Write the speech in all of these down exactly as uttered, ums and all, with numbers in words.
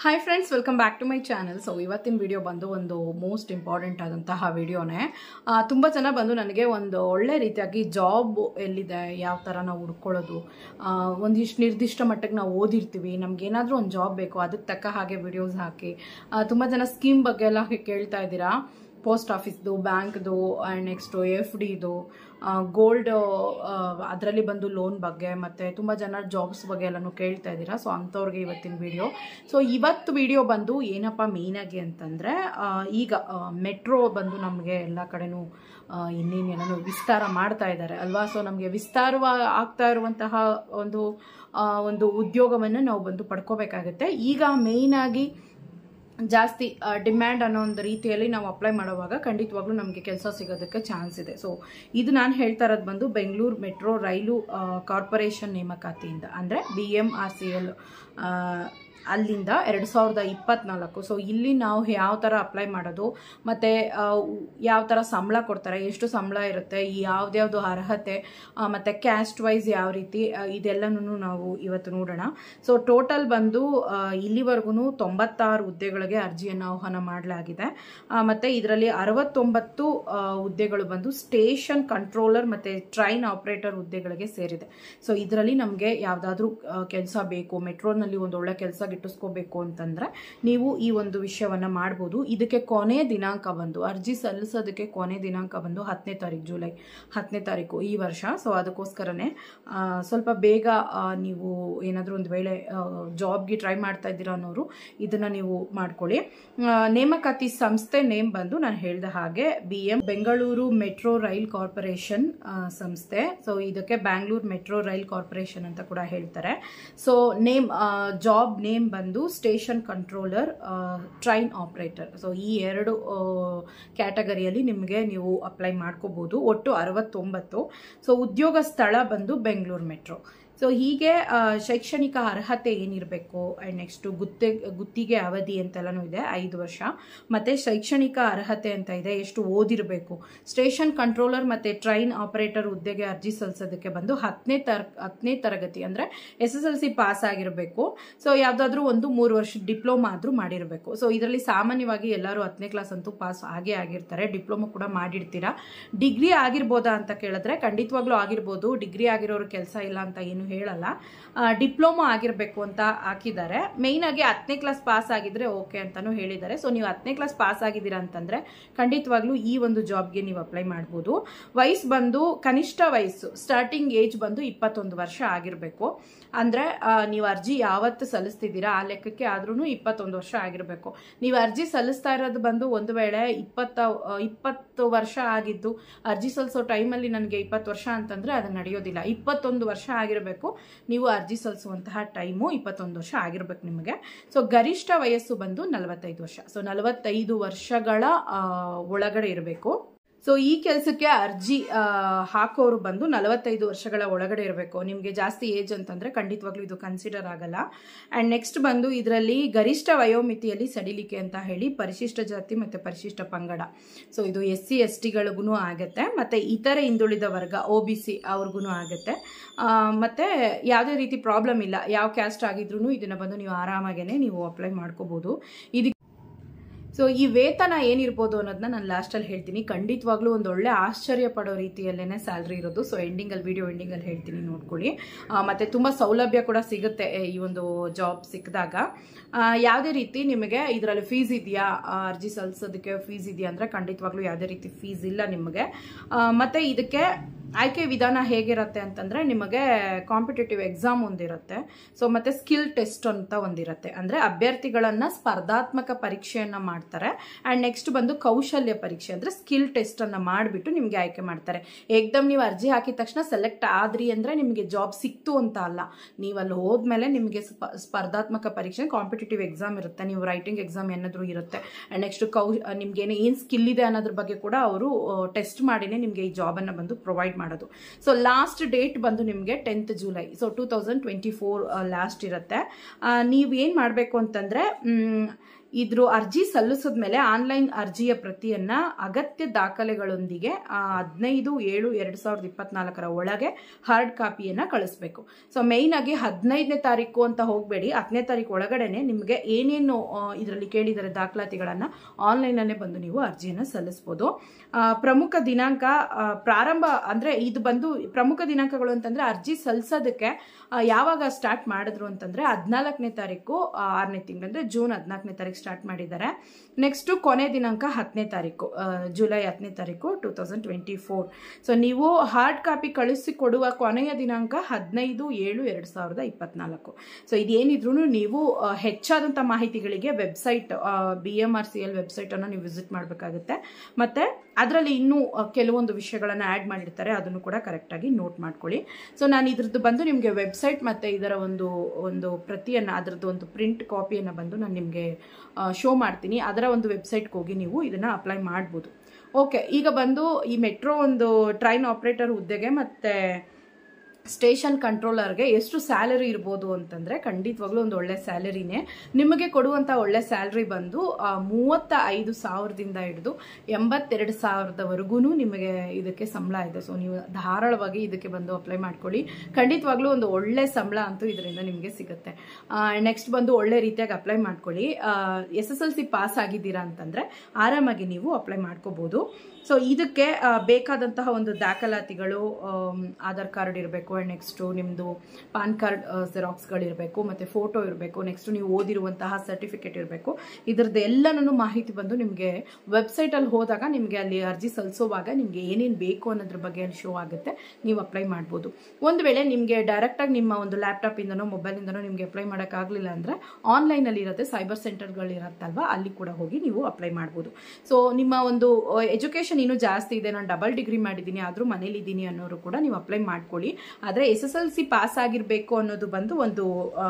Hi friends, welcome back to my channel. So ಇವತ್ತಿನ video ಬಂದು ಒಂದು ಮೋಸ್ಟ್ ಇಂಪಾರ್ಟೆಂಟ್ ಆದಂತಹ ವಿಡಿಯೋನೇ. ತುಂಬ ಜನ ಬಂದು ನನಗೆ ಒಂದು ಒಳ್ಳೆ ರೀತಿಯಾಗಿ ಜಾಬ್ ಎಲ್ಲಿದೆ, ಯಾವ ಥರ ನಾವು ಹುಡ್ಕೊಳ್ಳೋದು, ಒಂದಿಷ್ಟು ನಿರ್ದಿಷ್ಟ ಮಟ್ಟಕ್ಕೆ ನಾವು ಓದಿರ್ತೀವಿ, ನಮಗೇನಾದರೂ ಒಂದು ಜಾಬ್ ಬೇಕು, ಅದಕ್ಕೆ ತಕ್ಕ ಹಾಗೆ ವಿಡಿಯೋಸ್ ಹಾಕಿ ತುಂಬ ಜನ ಸ್ಕೀಮ್ ಬಗ್ಗೆ ಎಲ್ಲ ಕೇಳ್ತಾ ಇದ್ದೀರಾ. ಪೋಸ್ಟ್ ಆಫೀಸ್ದು, ಬ್ಯಾಂಕ್ದು, ಆ್ಯಂಡ್ ನೆಕ್ಸ್ಟು ಎಫ್ ಡಿದು, ಗೋಲ್ಡ್ ಅದರಲ್ಲಿ ಬಂದು ಲೋನ್ ಬಗ್ಗೆ, ಮತ್ತು ತುಂಬ ಜನ ಜಾಬ್ಸ್ ಬಗ್ಗೆ ಎಲ್ಲನೂ ಕೇಳ್ತಾ ಇದ್ದೀರಾ. ಸೊ ಅಂಥವ್ರಿಗೆ ಇವತ್ತಿನ ವಿಡಿಯೋ. ಸೊ ಇವತ್ತು ವಿಡಿಯೋ ಬಂದು ಏನಪ್ಪ ಮೇಯ್ನಾಗಿ ಅಂತಂದರೆ, ಈಗ ಮೆಟ್ರೋ ಬಂದು ನಮಗೆ ಎಲ್ಲ ಕಡೆನೂ ಇನ್ನೇನೇನೋ ವಿಸ್ತಾರ ಮಾಡ್ತಾ ಇದ್ದಾರೆ ಅಲ್ವಾ. ಸೊ ನಮಗೆ ವಿಸ್ತಾರವಾಗಿ ಆಗ್ತಾ ಇರುವಂತಹ ಒಂದು ಒಂದು ಉದ್ಯೋಗವನ್ನು ನಾವು ಬಂದು ಪಡ್ಕೋಬೇಕಾಗುತ್ತೆ. ಈಗ ಮೇಯ್ನಾಗಿ ಜಾಸ್ತಿ ಡಿಮ್ಯಾಂಡ್ ಅನ್ನೋ ಒಂದು ರೀತಿಯಲ್ಲಿ ನಾವು ಅಪ್ಲೈ ಮಾಡುವಾಗ ಖಂಡಿತವಾಗ್ಲೂ ನಮಗೆ ಕೆಲಸ ಸಿಗೋದಕ್ಕೆ ಚಾನ್ಸ್ ಇದೆ. ಸೊ ಇದು ನಾನು ಹೇಳ್ತಾ ಇರೋದು ಬಂದು ಬೆಂಗಳೂರು ಮೆಟ್ರೋ ರೈಲು ಕಾರ್ಪೊರೇಷನ್ ನೇಮಕಾತಿಯಿಂದ, ಅಂದರೆ B M R C L ಅಲ್ಲಿಂದ ಎರಡು ಸಾವಿರದ ಇಪ್ಪತ್ನಾಲ್ಕು. ಸೊ ಇಲ್ಲಿ ನಾವು ಯಾವ ಥರ ಅಪ್ಲೈ ಮಾಡೋದು, ಮತ್ತು ಯಾವ ಥರ ಸಂಬಳ ಕೊಡ್ತಾರೆ, ಎಷ್ಟು ಸಂಬಳ ಇರುತ್ತೆ, ಯಾವ್ದ್ಯಾವುದು ಅರ್ಹತೆ, ಮತ್ತು ಕ್ಯಾಸ್ಟ್ ವೈಸ್ ಯಾವ ರೀತಿ, ಇದೆಲ್ಲನೂ ನಾವು ಇವತ್ತು ನೋಡೋಣ. ಸೊ ಟೋಟಲ್ ಬಂದು ಇಲ್ಲಿವರೆಗೂ ತೊಂಬತ್ತಾರು ಹುದ್ದೆಗಳಿಗೆ ಅರ್ಜಿಯನ್ನು ಆಹ್ವಾನ ಮಾಡಲಾಗಿದೆ. ಮತ್ತು ಇದರಲ್ಲಿ ಅರವತ್ತೊಂಬತ್ತು ಹುದ್ದೆಗಳು ಬಂದು ಸ್ಟೇಷನ್ ಕಂಟ್ರೋಲರ್ ಮತ್ತು ಟ್ರೈನ್ ಆಪರೇಟರ್ ಹುದ್ದೆಗಳಿಗೆ ಸೇರಿದೆ. ಸೊ ಇದರಲ್ಲಿ ನಮಗೆ ಯಾವುದಾದ್ರೂ ಕೆಲಸ ಬೇಕು, ಮೆಟ್ರೋನಲ್ಲಿ ಒಂದು ಒಳ್ಳೆ ಕೆಲಸ ಗಿಟ್ಟಿಸ್ಕೋಬೇಕು ಅಂತಂದ್ರೆ ನೀವು ಈ ಒಂದು ವಿಷಯವನ್ನ ಮಾಡಬಹುದು. ಇದಕ್ಕೆ ಕೊನೆ ದಿನಾಂಕ ಬಂದು ಅರ್ಜಿ ಸಲ್ಲಿಸೋದಕ್ಕೆ ಕೊನೆ ದಿನಾಂಕ ಬಂದು ಹತ್ತನೇ ತಾರೀಕು ಜುಲೈ ಹತ್ತನೇ ತಾರೀಕು ಈ ವರ್ಷ. ಸೊ ಅದಕ್ಕೋಸ್ಕರನೇ ಸ್ವಲ್ಪ ಬೇಗ ನೀವು ಏನಾದರೂ ಒಂದು ವೇಳೆ ಜಾಬ್ಗೆ ಟ್ರೈ ಮಾಡ್ತಾ ಇದ್ದೀರಾ ಅನ್ನೋರು ಇದನ್ನ ನೀವು ಮಾಡ್ಕೊಳ್ಳಿ. ನೇಮಕಾತಿ ಸಂಸ್ಥೆ ನೇಮ್ ಬಂದು ನಾನು ಹೇಳಿದ ಹಾಗೆ B M Bengaluru metro rail corporation ಸಂಸ್ಥೆ. ಸೊ ಇದಕ್ಕೆ ಬ್ಯಾಂಗ್ಳೂರ್ ಮೆಟ್ರೋ ರೈಲ್ ಕಾರ್ಪೊರೇಷನ್ ಅಂತ ಕೂಡ ಹೇಳ್ತಾರೆ. ಸೊ ನೇಮ್ ಜಾಬ್ ನೇಮ್ ಬಂದು station controller, train operator. So ಈ ಎರಡು ಕ್ಯಾಟಗರಿಯಲ್ಲಿ ನಿಮಗೆ ನೀವು ಅಪ್ಲೈ ಮಾಡ್ಕೋಬಹುದು. ಒಟ್ಟು ಅರವತ್ತೊಂಬತ್ತು. ಸೊ ಉದ್ಯೋಗ ಸ್ಥಳ ಬಂದು ಬೆಂಗಳೂರು ಮೆಟ್ರೋ. ಸೊ ಹೀಗೆ ಶೈಕ್ಷಣಿಕ ಅರ್ಹತೆ ಏನಿರಬೇಕು, ಆ್ಯಂಡ್ ನೆಕ್ಸ್ಟ್ ಗುತ್ತೆ ಗುತ್ತಿಗೆ ಅವಧಿ ಅಂತೆಲ್ಲನೂ ಇದೆ, ಐದು ವರ್ಷ. ಮತ್ತು ಶೈಕ್ಷಣಿಕ ಅರ್ಹತೆ ಅಂತ ಇದೆ, ಎಷ್ಟು ಓದಿರಬೇಕು. ಸ್ಟೇಷನ್ ಕಂಟ್ರೋಲರ್ ಮತ್ತು ಟ್ರೈನ್ ಆಪರೇಟರ್ ಹುದ್ದೆಗೆ ಅರ್ಜಿ ಸಲ್ಲಿಸೋದಕ್ಕೆ ಬಂದು ಹತ್ತನೇ ತರ ಹತ್ತನೇ ತರಗತಿ ಅಂದರೆ S S L C pass ಆಗಿರಬೇಕು. ಸೊ ಯಾವುದಾದ್ರೂ ಒಂದು ಮೂರು ವರ್ಷ ಡಿಪ್ಲೊಮಾ ಆದರೂ ಮಾಡಿರಬೇಕು. ಸೊ ಇದರಲ್ಲಿ ಸಾಮಾನ್ಯವಾಗಿ ಎಲ್ಲರೂ ಹತ್ತನೇ ಕ್ಲಾಸ್ ಅಂತೂ ಪಾಸ್ ಆಗೇ ಆಗಿರ್ತಾರೆ, ಡಿಪ್ಲೊಮಾ ಕೂಡ ಮಾಡಿರ್ತೀರಾ. ಡಿಗ್ರಿ ಆಗಿರ್ಬೋದಾ ಅಂತ ಕೇಳಿದ್ರೆ ಖಂಡಿತವಾಗ್ಲೂ ಆಗಿರ್ಬೋದು. ಡಿಗ್ರಿ ಆಗಿರೋರು ಕೆಲಸ ಇಲ್ಲ ಅಂತ ಏನು ಹೇಳಲ್ಲ. ಡಿಪ್ಲೊಮಾ ಆಗಿರಬೇಕು ಅಂತ ಹಾಕಿದ್ದಾರೆ. ಮೇಯ್ನ್ ಆಗಿ ಹತ್ತನೇ ಕ್ಲಾಸ್ ಪಾಸ್ ಆಗಿದ್ರೆ ಓಕೆ ಅಂತಾನು ಹೇಳಿದ್ದಾರೆ. ಸೊ ನೀವು ಹತ್ತನೇ ಕ್ಲಾಸ್ ಪಾಸ್ ಆಗಿದ್ದೀರಾ ಅಂತಂದ್ರೆ ಖಂಡಿತವಾಗ್ಲೂ ಈ ಒಂದು ಜಾಬ್ಗೆ ನೀವು ಅಪ್ಲೈ ಮಾಡ್ಬೋದು. ವಯಸ್ಸು ಬಂದು ಕನಿಷ್ಠ ವಯಸ್ಸು ಸ್ಟಾರ್ಟಿಂಗ್ ಏಜ್ ಬಂದು ಇಪ್ಪತ್ತೊಂದು ವರ್ಷ ಆಗಿರಬೇಕು. ಅಂದ್ರೆ ನೀವು ಅರ್ಜಿ ಯಾವತ್ತು ಸಲ್ಲಿಸ್ತಿದ್ದೀರಾ ಆ ಲೆಕ್ಕಕ್ಕೆ ಆದ್ರೂ ಇಪ್ಪತ್ತೊಂದು ವರ್ಷ ಆಗಿರಬೇಕು. ನೀವು ಅರ್ಜಿ ಸಲ್ಲಿಸ್ತಾ ಇರೋದು ಬಂದು ಒಂದು ವೇಳೆ ಇಪ್ಪತ್ತ ಇಪ್ಪತ್ತು ವರ್ಷ ಆಗಿದ್ದು ಅರ್ಜಿ ಸಲ್ಲಿಸೋ ಟೈಮಲ್ಲಿ ನನಗೆ ಇಪ್ಪತ್ತು ವರ್ಷ ಅಂತಂದ್ರೆ ಅದು ನಡೆಯೋದಿಲ್ಲ. ಇಪ್ಪತ್ತೊಂದು ವರ್ಷ ಆಗಿರಬೇಕು. ನೀವು ಅರ್ಜಿ ಸಲ್ಲಿಸುವಂತಹ ಟೈಮು ಇಪ್ಪತ್ತೊಂದು ವರ್ಷ ಆಗಿರ್ಬೇಕು ನಿಮಗೆ. ಸೊ ಗರಿಷ್ಠ ವಯಸ್ಸು ಬಂದು ನಲವತ್ತೈದು ವರ್ಷ. ಸೊ ನಲವತ್ತೈದು ವರ್ಷಗಳ ಒಳಗಡೆ ಇರಬೇಕು. ಸೊ ಈ ಕೆಲಸಕ್ಕೆ ಅರ್ಜಿ ಹಾಕೋರು ಬಂದು ನಲವತ್ತೈದು ವರ್ಷಗಳ ಒಳಗಡೆ ಇರಬೇಕು. ನಿಮಗೆ ಜಾಸ್ತಿ ಏಜ್ ಅಂತಂದ್ರೆ ಖಂಡಿತವಾಗ್ಲೂ ಇದು ಕನ್ಸಿಡರ್ ಆಗಲ್ಲ. ಅಂಡ್ ನೆಕ್ಸ್ಟ್ ಬಂದು ಇದರಲ್ಲಿ ಗರಿಷ್ಠ ವಯೋಮಿತಿಯಲ್ಲಿ ಸಡಿಲಿಕೆ ಅಂತ ಹೇಳಿ ಪರಿಶಿಷ್ಟ ಜಾತಿ ಮತ್ತೆ ಪರಿಶಿಷ್ಟ ಪಂಗಡ, ಸೊ ಇದು ಎಸ್ ಸಿ ಎಸ್ ಟಿಗಳಿಗೂ ಆಗುತ್ತೆ, ಮತ್ತೆ ಇತರೆ ಹಿಂದುಳಿದ ವರ್ಗ ಒ ಬಿ ಸಿ ಅವ್ರಿಗೂ ಆಗುತ್ತೆ. ಮತ್ತೆ ಯಾವುದೇ ರೀತಿ ಪ್ರಾಬ್ಲಮ್ ಇಲ್ಲ, ಯಾವ ಕ್ಯಾಸ್ಟ್ ಆಗಿದ್ರು ಇದನ್ನ ಬಂದು ನೀವು ಆರಾಮಾಗೇನೆ ನೀವು ಅಪ್ಲೈ ಮಾಡ್ಕೋಬಹುದು. ಇದಕ್ಕೆ ಸೊ ಈ ವೇತನ ಏನಿರ್ಬೋದು ಅನ್ನೋದನ್ನ ನಾನು ಲಾಸ್ಟಲ್ಲಿ ಹೇಳ್ತೀನಿ. ಖಂಡಿತವಾಗ್ಲೂ ಒಂದು ಒಳ್ಳೆ ಆಶ್ಚರ್ಯ ಪಡೋ ರೀತಿಯಲ್ಲೇನೆ ಸ್ಯಾಲ್ರಿ ಇರೋದು. ಸೊ ಎಂಡಿಂಗಲ್ಲಿ ವಿಡಿಯೋ ಎಂಡಿಂಗಲ್ಲಿ ಹೇಳ್ತೀನಿ, ನೋಡ್ಕೊಳ್ಳಿ. ಮತ್ತೆ ತುಂಬ ಸೌಲಭ್ಯ ಕೂಡ ಸಿಗುತ್ತೆ ಈ ಒಂದು ಜಾಬ್ ಸಿಕ್ಕಿದಾಗ. ಯಾವುದೇ ರೀತಿ ನಿಮಗೆ ಇದರಲ್ಲಿ ಫೀಸ್ ಇದೆಯಾ, ಅರ್ಜಿ ಸಲ್ಲಿಸೋದಕ್ಕೆ ಫೀಸ್ ಇದೆಯಾ ಅಂದರೆ ಖಂಡಿತವಾಗ್ಲೂ ಯಾವುದೇ ರೀತಿ ಫೀಸ್ ಇಲ್ಲ ನಿಮಗೆ. ಮತ್ತೆ ಇದಕ್ಕೆ ಆಯ್ಕೆ ವಿಧಾನ ಹೇಗಿರುತ್ತೆ ಅಂತಂದ್ರೆ ನಿಮಗೆ ಕಾಂಪಿಟೇಟಿವ್ ಎಕ್ಸಾಮ್ ಒಂದಿರುತ್ತೆ. ಸೊ ಮತ್ತೆ ಸ್ಕಿಲ್ ಟೆಸ್ಟ್ ಅಂತ ಒಂದಿರುತ್ತೆ, ಅಂದ್ರೆ ಅಭ್ಯರ್ಥಿಗಳನ್ನ ಸ್ಪರ್ಧಾತ್ಮಕ ಪರೀಕ್ಷೆಯನ್ನ ಮಾಡ್ತಾರೆ. ಅಂಡ್ ನೆಕ್ಸ್ಟ್ ಬಂದು ಕೌಶಲ್ಯ ಪರೀಕ್ಷೆ ಅಂದ್ರೆ ಸ್ಕಿಲ್ ಟೆಸ್ಟ್ ಅನ್ನ ಮಾಡಿಬಿಟ್ಟು ನಿಮ್ಗೆ ಆಯ್ಕೆ ಮಾಡ್ತಾರೆ. ಏಕ್ದಮ್ ನೀವು ಅರ್ಜಿ ಹಾಕಿದ ತಕ್ಷಣ ಸೆಲೆಕ್ಟ್ ಆದ್ರಿ ಅಂದ್ರೆ ನಿಮಗೆ ಜಾಬ್ ಸಿಕ್ತು ಅಂತ ಅಲ್ಲ. ನೀವು ಅಲ್ಲಿ ಹೋದ್ಮೇಲೆ ನಿಮಗೆ ಸ್ಪರ್ಧಾತ್ಮಕ ಪರೀಕ್ಷೆ ಕಾಂಪಿಟೇಟಿವ್ ಎಕ್ಸಾಮ್ ಇರುತ್ತೆ, ನೀವು ರೈಟಿಂಗ್ ಎಕ್ಸಾಮ್ ಏನಾದ್ರು ಇರುತ್ತೆ. ಅಂಡ್ ನೆಕ್ಸ್ಟ್ ಕೌ ನಿಮ್ಗೆ ಏನ್ ಸ್ಕಿಲ್ ಇದೆ ಅನ್ನೋದ್ರ ಬಗ್ಗೆ ಕೂಡ ಅವರು ಟೆಸ್ಟ್ ಮಾಡಿನೇ ನಿಮ್ಗೆ ಈ ಜಾಬ್ ಅನ್ನ ಬಂದು ಪ್ರೊವೈಡ್ ಮಾಡೋದು. ಸೊ ಲಾಸ್ಟ್ ಡೇಟ್ ಬಂದು ನಿಮಗೆ tenth July so two thousand twenty four last ಇರುತ್ತೆ. ನೀವು ಏನ್ ಮಾಡಬೇಕು ಅಂತಂದ್ರೆ ಇದ್ರ ಅರ್ಜಿ ಸಲ್ಲಿಸಿದ ಮೇಲೆ ಆನ್ಲೈನ್ ಅರ್ಜಿಯ ಪ್ರತಿಯನ್ನ ಅಗತ್ಯ ದಾಖಲೆಗಳೊಂದಿಗೆ ಹದಿನೈದು ಏಳು ಎರಡ್ ಸಾವಿರದ ಇಪ್ಪತ್ನಾಲ್ಕರ ಒಳಗೆ ಹಾರ್ಡ್ ಕಾಪಿಯನ್ನ ಕಳಿಸ್ಬೇಕು. ಸೊ ಮೈನ್ ಆಗಿ ಹದಿನೈದನೇ ತಾರೀಕು ಅಂತ ಹೋಗಬೇಡಿ, ಹತ್ತನೇ ತಾರೀಕು ಒಳಗಡೆನೆ ನಿಮಗೆ ಏನೇನು ಇದರಲ್ಲಿ ಕೇಳಿದರೆ ದಾಖಲಾತಿಗಳನ್ನ ಆನ್ಲೈನ್ ಅಲ್ಲೇ ಬಂದು ನೀವು ಅರ್ಜಿಯನ್ನ ಸಲ್ಲಿಸಬಹುದು. ಪ್ರಮುಖ ದಿನಾಂಕ ಪ್ರಾರಂಭ ಅಂದ್ರೆ ಇದು ಬಂದು ಪ್ರಮುಖ ದಿನಾಂಕಗಳು ಅಂತಂದ್ರೆ ಅರ್ಜಿ ಸಲ್ಲಿಸೋದಕ್ಕೆ ಯಾವಾಗ ಸ್ಟಾರ್ಟ್ ಮಾಡಿದ್ರು ಅಂತಂದ್ರೆ ಹದಿನಾಲ್ಕನೇ ತಾರೀಕು ಆರನೇ ತಿಂಗಳು ಅಂದ್ರೆ ಜೂನ್ ಹದಿನಾಲ್ಕನೇ ತಾರೀಕು ಸ್ಟಾರ್ಟ್ ಮಾಡಿದ್ದಾರೆ. ನೆಕ್ಸ್ಟ್ ಕೊನೆ ದಿನಾಂಕ ಹತ್ತನೇ ತಾರೀಕು ಜುಲೈ ಹತ್ತನೇ ತಾರೀಕು two thousand twenty four. So ನೀವು ಹಾರ್ಡ್ ಕಾಪಿ ಕಳಿಸಿ ಕೊಡುವ ಕೊನೆಯ ದಿನಾಂಕ ಹದಿನೈದು ಏಳು ಎರಡ್ ಸಾವಿರದ ಇಪ್ಪತ್ನಾಲ್ಕು. ಸೊ ಇದೇನಿದ್ರು ನೀವು ಹೆಚ್ಚಾದಂತ ಮಾಹಿತಿಗಳಿಗೆ website B M R C L website ಅನ್ನು ನೀವು ವಿಸಿಟ್ ಮಾಡಬೇಕಾಗುತ್ತೆ. ಮತ್ತೆ ಅದರಲ್ಲಿ ಇನ್ನೂ ಕೆಲವೊಂದು ವಿಷಯಗಳನ್ನ ಆಡ್ ಮಾಡಿರ್ತಾರೆ, ಅದನ್ನು ಕೂಡ ಕರೆಕ್ಟ್ ಆಗಿ ನೋಟ್ ಮಾಡ್ಕೊಳ್ಳಿ. ಸೊ ನಾನು ಇದ್ರದ್ದು ಬಂದು ನಿಮಗೆ ವೆಬ್ಸೈಟ್ ಮತ್ತೆ ಇದರ ಒಂದು ಒಂದು ಪ್ರತಿಯನ್ನ ಅದರದ್ದು ಒಂದು ಪ್ರಿಂಟ್ ಕಾಪಿಯನ್ನ ಬಂದು ನಾನು ನಿಮಗೆ ಶೋ ಮಾಡ್ತೀನಿ. ಅದರ ಒಂದು ವೆಬ್ಸೈಟ್ಗೆ ಹೋಗಿ ನೀವು ಇದನ್ನ ಅಪ್ಲೈ ಮಾಡ್ಬೋದು. ಓಕೆ, ಈಗ ಬಂದು ಈ ಮೆಟ್ರೋ ಒಂದು ಟ್ರೈನ್ ಆಪರೇಟರ್ ಹುದ್ದೆಗೆ ಮತ್ತೆ ಸ್ಟೇಷನ್ ಕಂಟ್ರೋಲರ್ಗೆ ಎಷ್ಟು ಸ್ಯಾಲರಿ ಇರ್ಬೋದು ಅಂತಂದ್ರೆ ಖಂಡಿತವಾಗ್ಲೂ ಒಂದು ಒಳ್ಳೆ ಸ್ಯಾಲರಿನೇ. ನಿಮಗೆ ಕೊಡುವಂತ ಒಳ್ಳೆ ಸ್ಯಾಲರಿ ಬಂದು ಮೂವತ್ತ ಐದು ಸಾವಿರದಿಂದ ಹಿಡಿದು ಎಂಬತ್ತೆರಡು ಸಾವಿರದವರೆಗೂ ನಿಮಗೆ ಇದಕ್ಕೆ ಸಂಬಳ ಇದೆ. ಸೊ ನೀವು ಧಾರಾಳವಾಗಿ ಇದಕ್ಕೆ ಬಂದು ಅಪ್ಲೈ ಮಾಡ್ಕೊಳ್ಳಿ. ಖಂಡಿತವಾಗ್ಲೂ ಒಂದು ಒಳ್ಳೆ ಸಂಬಳ ಅಂತೂ ಇದರಿಂದ ನಿಮಗೆ ಸಿಗುತ್ತೆ. ನೆಕ್ಸ್ಟ್ ಬಂದು ಒಳ್ಳೆ ರೀತಿಯಾಗಿ ಅಪ್ಲೈ ಮಾಡ್ಕೊಳ್ಳಿ. S S L C pass ಆಗಿದ್ದೀರಾ ಅಂತಂದ್ರೆ ಆರಾಮಾಗಿ ನೀವು ಅಪ್ಲೈ ಮಾಡ್ಕೋಬಹುದು. ಸೊ ಇದಕ್ಕೆ ಬೇಕಾದಂತಹ ಒಂದು ದಾಖಲಾತಿಗಳು ಆಧಾರ್ ಕಾರ್ಡ್ ಇರಬೇಕು, ನೆಕ್ಸ್ಟ್ ನಿಮ್ದು ಪಾನ್ ಕಾರ್ಡ್ ಜೆರಾಕ್ಸ್ಗಳಿರಬೇಕು, ಮತ್ತೆ ಫೋಟೋ ಇರಬೇಕು, ನೆಕ್ಸ್ಟ್ ನೀವು ಓದಿರುವಂತಹ ಸರ್ಟಿಫಿಕೇಟ್ ಇರಬೇಕು. ಇದ್ರದ್ದು ಎಲ್ಲನೂ ಮಾಹಿತಿ ಬಂದು ನಿಮಗೆ ವೆಬ್ಸೈಟ್ ಅಲ್ಲಿ ಹೋದಾಗ ನಿಮಗೆ ಅಲ್ಲಿ ಅರ್ಜಿ ಸಲ್ಲಿಸುವಾಗ ನಿಮ್ಗೆ ಏನೇನು ಬೇಕು ಅನ್ನೋದ್ರ ಬಗ್ಗೆ ಅಲ್ಲಿ ಶೋ ಆಗುತ್ತೆ, ನೀವು ಅಪ್ಲೈ ಮಾಡ್ಬೋದು. ಒಂದು ವೇಳೆ ನಿಮಗೆ ಡೈರೆಕ್ಟ್ ಆಗಿ ನಿಮ್ಮ ಒಂದು ಲ್ಯಾಪ್ಟಾಪ್ ಇಂದನೋ ಮೊಬೈಲ್ ಇಂದನೋ ನಿಮ್ಗೆ ಅಪ್ಲೈ ಮಾಡಕ್ ಆಗ್ಲಿಲ್ಲ ಅಂದ್ರೆ ಆನ್ಲೈನ್ ಅಲ್ಲಿ ಇರುತ್ತೆ, ಸೈಬರ್ ಸೆಂಟರ್ಗಳು ಇರುತ್ತಲ್ವಾ, ಅಲ್ಲಿ ಕೂಡ ಹೋಗಿ ನೀವು ಅಪ್ಲೈ ಮಾಡ್ಬೋದು. ಸೊ ನಿಮ್ಮ ಒಂದು ಎಜುಕೇಶನ್ ಇನ್ನೂ ಜಾಸ್ತಿ ಇದೆ, ನಾನು ಡಬಲ್ ಡಿಗ್ರಿ ಮಾಡಿದ್ದೀನಿ ಆದ್ರೂ ಮನೇಲಿ ಇದ್ದೀನಿ ಅನ್ನೋರು ಕೂಡ ನೀವು ಅಪ್ಲೈ ಮಾಡ್ಕೊಳ್ಳಿ. ಆದ್ರೆ S S L C pass ಆಗಿರ್ಬೇಕು ಅನ್ನೋದು ಬಂದು ಒಂದು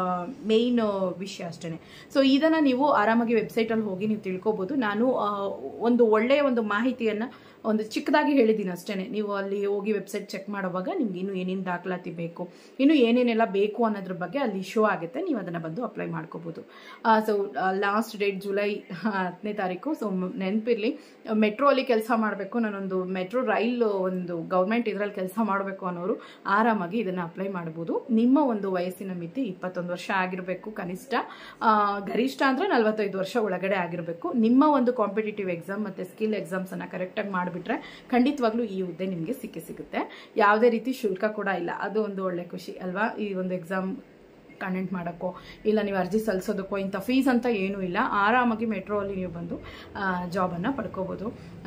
ಮೇನ್ ವಿಷಯ ಅಷ್ಟೇನೆ. ಸೊ ಇದನ್ನ ನೀವು ಆರಾಮಾಗಿ ವೆಬ್ಸೈಟ್ ಅಲ್ಲಿ ಹೋಗಿ ನೀವು ತಿಳ್ಕೊಬಹುದು. ನಾನು ಒಂದು ಒಳ್ಳೆಯ ಒಂದು ಮಾಹಿತಿಯನ್ನ ಒಂದು ಚಿಕ್ಕದಾಗಿ ಹೇಳಿದ್ದೀನಿ ಅಷ್ಟೇನೆ. ನೀವು ಅಲ್ಲಿ ಹೋಗಿ ವೆಬ್ಸೈಟ್ ಚೆಕ್ ಮಾಡುವಾಗ ನಿಮ್ಗೆ ಇನ್ನು ಏನೇನು ದಾಖಲಾತಿ ಬೇಕು, ಇನ್ನು ಏನೇನೆಲ್ಲ ಬೇಕು ಅನ್ನೋದ್ರ ಬಗ್ಗೆ ಅಲ್ಲಿ ಶೋ ಆಗುತ್ತೆ, ನೀವು ಅದನ್ನ ಬಂದು ಅಪ್ಲೈ ಮಾಡ್ಕೋಬಹುದು. ಸೊ ಲಾಸ್ಟ್ ಡೇಟ್ ಜುಲೈ ಹತ್ತನೇ ತಾರೀಕು. ಸೊ ನೆನಪಿರ್ಲಿ, ಮೆಟ್ರೋ ಅಲ್ಲಿ ಕೆಲಸ ಮಾಡಬೇಕು, ನಾನೊಂದು ಮೆಟ್ರೋ ರೈಲ್ ಒಂದು ಗೌರ್ಮೆಂಟ್ ಇದರಲ್ಲಿ ಕೆಲಸ ಮಾಡಬೇಕು ಅನ್ನೋರು ಆರಾಮಾಗಿ ಇದನ್ನ ಅಪ್ಲೈ ಮಾಡಬಹುದು. ನಿಮ್ಮ ಒಂದು ವಯಸ್ಸಿನ ಮಿತಿ ಇಪ್ಪತ್ತೊಂದು ವರ್ಷ ಆಗಿರಬೇಕು ಕನಿಷ್ಠ, ಗರಿಷ್ಠ ಅಂದ್ರೆ ನಲವತ್ತೈದು ವರ್ಷ ಒಳಗಡೆ ಆಗಿರಬೇಕು. ನಿಮ್ಮ ಒಂದು ಕಾಂಪಿಟೇಟಿವ್ ಎಕ್ಸಾಮ್ ಮತ್ತೆ ಸ್ಕಿಲ್ ಎಕ್ಸಾಮ್ಸ್ ಅನ್ನ ಕರೆಕ್ಟ್ ಆಗಿ ಬಿಟ್ರೆ ಖಂಡಿತವಾಗ್ಲೂ ಈ ಹುದ್ದೆ ನಿಮ್ಗೆ ಸಿಕ್ಕಿ ಸಿಗುತ್ತೆ. ಯಾವುದೇ ರೀತಿ ಶುಲ್ಕ ಕೂಡ ಇಲ್ಲ, ಅದು ಒಂದು ಒಳ್ಳೆ ಖುಷಿ ಅಲ್ವಾ. ಈ ಒಂದು ಎಕ್ಸಾಮ್ ಕಂಡಕ್ಟ್ ಮಾಡೋಕ್ಕೋ ಇಲ್ಲ ನೀವು ಅರ್ಜಿ ಸಲ್ಲಿಸೋದಕ್ಕೋ ಇಂಥ ಫೀಸ್ ಅಂತ ಏನೂ ಇಲ್ಲ. ಆರಾಮಾಗಿ ಮೆಟ್ರೋ ಅಲ್ಲಿ ನೀವು ಬಂದು ಜಾಬನ್ನು ಪಡ್ಕೋಬೋದು.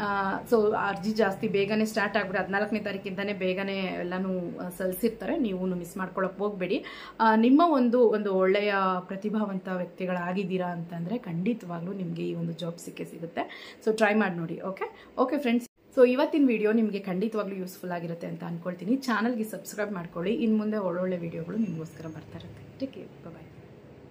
ಸೊ ಅರ್ಜಿ ಜಾಸ್ತಿ ಬೇಗನೆ ಸ್ಟಾರ್ಟ್ ಆಗ್ಬಿಟ್ಟು ಹದಿನಾಲ್ಕನೇ ತಾರೀಕಿಂದನೇ ಬೇಗನೆ ಎಲ್ಲನೂ ಸಲ್ಲಿಸಿರ್ತಾರೆ, ನೀವು ಮಿಸ್ ಮಾಡ್ಕೊಳಕ್ಕೆ ಹೋಗ್ಬೇಡಿ. ನಿಮ್ಮ ಒಂದು ಒಂದು ಒಳ್ಳೆಯ ಪ್ರತಿಭಾವಂತ ವ್ಯಕ್ತಿಗಳಾಗಿದ್ದೀರಾ ಅಂತಂದರೆ ಖಂಡಿತವಾಗ್ಲೂ ನಿಮಗೆ ಈ ಒಂದು ಜಾಬ್ ಸಿಕ್ಕೇ ಸಿಗುತ್ತೆ. ಸೊ ಟ್ರೈ ಮಾಡಿ ನೋಡಿ. ಓಕೆ ಓಕೆ ಫ್ರೆಂಡ್ಸ್, ಸೊ ಇವತ್ತಿನ ವಿಡಿಯೋ ನಿಮಗೆ ಖಂಡಿತವಾಗ್ಲೂ ಯೂಸ್ಫುಲ್ ಆಗಿರುತ್ತೆ ಅಂತ ಅನ್ಕೊಳ್ತೀನಿ. ಚಾನಲ್ಗೆ ಸಬ್ಸ್ಕ್ರೈಬ್ ಮಾಡ್ಕೊಳ್ಳಿ, ಇನ್ನು ಮುಂದೆ ಒಳ್ಳೊಳ್ಳೆ ವಿಡಿಯೋಗಳು ನಿಮಗೋಸ್ಕರ ಬರ್ತಾ ಇರುತ್ತೆ. ಟೇಕ್ ಕೇರ್, ಬಾಯ್.